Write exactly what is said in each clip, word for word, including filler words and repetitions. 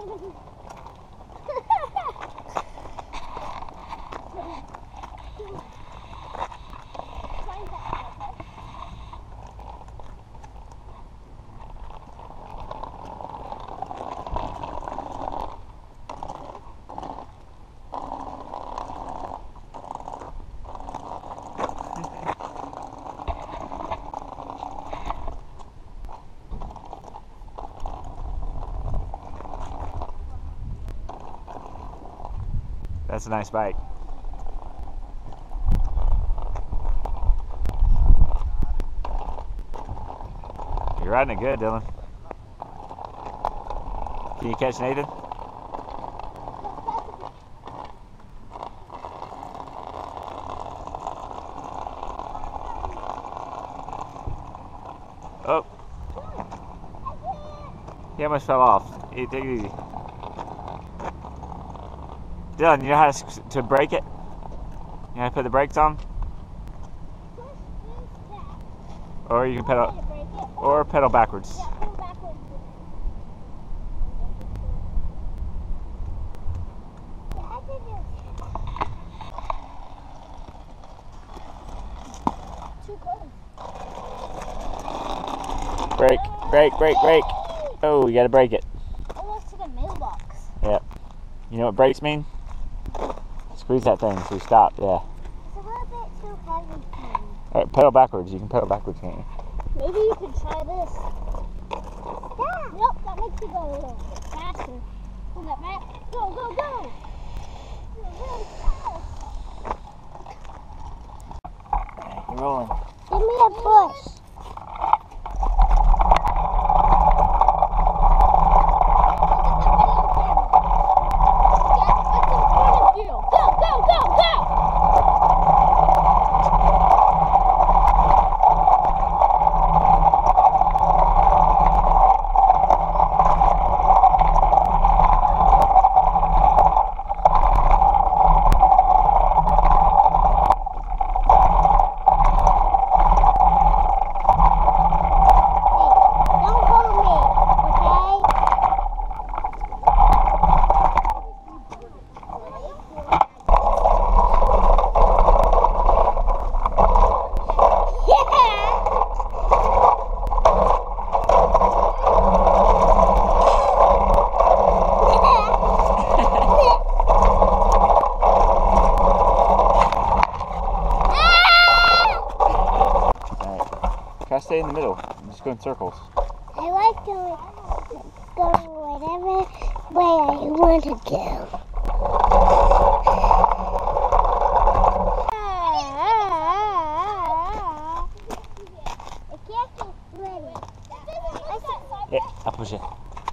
That's a nice bike. You're riding it good, Dylan. Can you catch Nathan? Oh. He almost fell off. Hey, take it easy. Dylan, you know how to, to brake it? You know how to put the brakes on? Or you can pedal, or pedal backwards. Yeah, pedal backwards. Too close. Brake, brake, brake, brake. Oh, you gotta brake it. Almost to the mailbox. Yep. You know what brakes mean? Squeeze that thing so you stop, yeah. It's a little bit too heavy for me. Alright, pedal backwards. You can pedal backwards, can't you? Maybe you could try this. Yeah. Nope, that makes you go a little bit faster. Hold that back. Go, go, go! You're really fast. You're rolling. Give me a push. Try to stay in the middle. Just go in circles. I like to go whatever way I want to go. Yeah, I'll push it.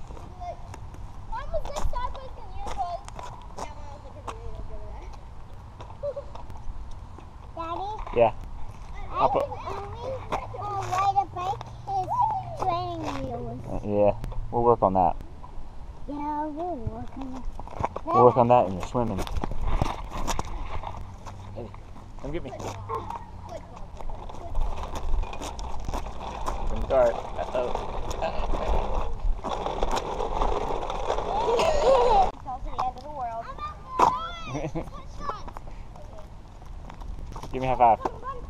Daddy? Yeah. I can only uh, ride a bike is training wheels. Uh, yeah, we'll work on that. Yeah, we'll work on that. We'll work on that in your swimming. Hey, come get me. Start. Uh-oh. Give me a high five.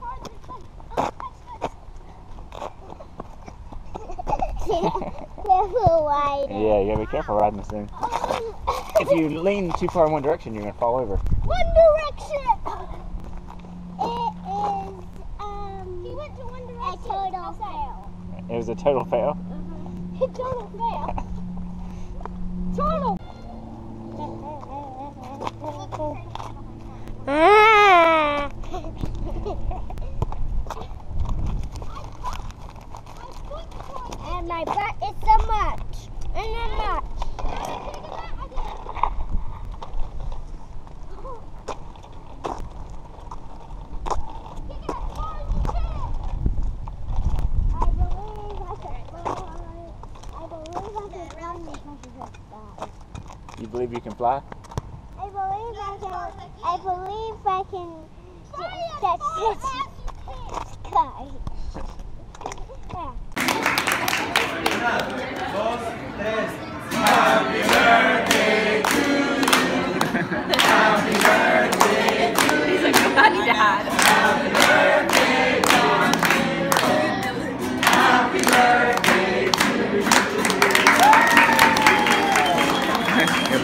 Careful riding. Yeah, you gotta be careful riding this thing. If you lean too far in one direction, you're gonna fall over. One direction! It is, um... He went to one direction. A total fail. It was a total fail? Uh-huh. A total fail. Total! And my butt is so much. And so much. You believe you can fly? I believe I can. I believe I can touch the sky. Yeah. Dos, tres. Happy birthday.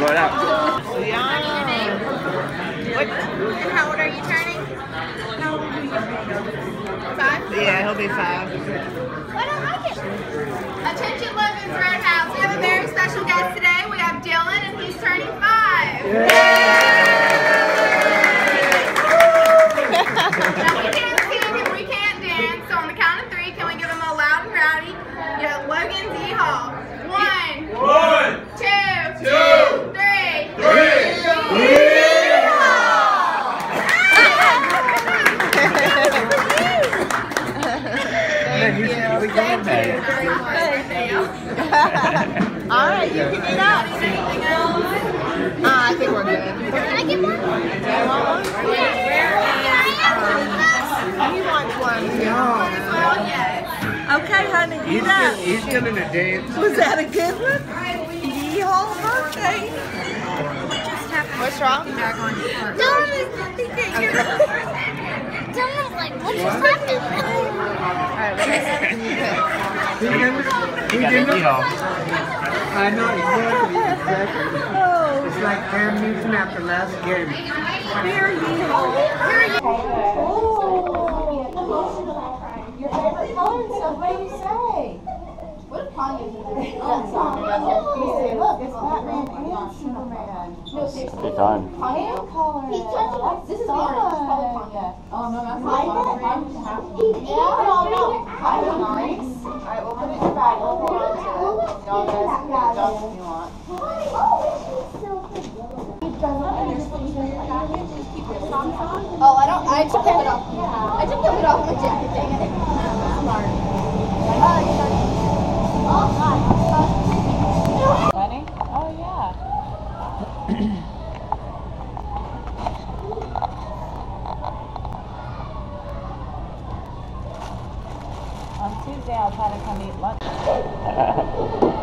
what up? Leon. Your name? What? And how old are you turning? Five? Yeah, he'll be five. I don't like it. Attention Logan's Roadhouse. We have a very special guest today. We have Dylan and he's turning five. Yay! Now we can't sing and we can't dance, so on the count of three, can we give him a loud and rowdy? Yeah, Logan's Yeehaw. One. One. Two. Two. Three. Three. Thank you. Thank you very much. All right, you can eat up. Anything else? Uh, I think we're good. Can I get one? Do you want one? He wants one. Yes. Okay, honey, eat He's, up. still, he's still in the dance. Was that a good one? Yeehaw birthday. What's wrong? Dylan is Dylan's like, what just happened? Alright, what is it? He didn't. He didn't. I know exactly. Exactly. Oh, It's like Cam Newton at the last game. here, yeehaw. Your favorite color and stuff, what do you say? What did Kanye do? That song. You say, look, it's Batman and Superman. No, seriously. Good fun. Kanye color. He's touching us. This is orange. It's probably Kanye. Oh, no, that's not Kanye. Mine was half. Yeah, no, no. Kanye nice. Alright, we'll put it in your bag. We'll hold on to it. Y'all guys can adjust if you want. Oh, I don't. I took it off. I took it off my jacket. Dang it. Smart. Oh, God. Funny? Oh, yeah. On Tuesday, I'll try to come eat lunch.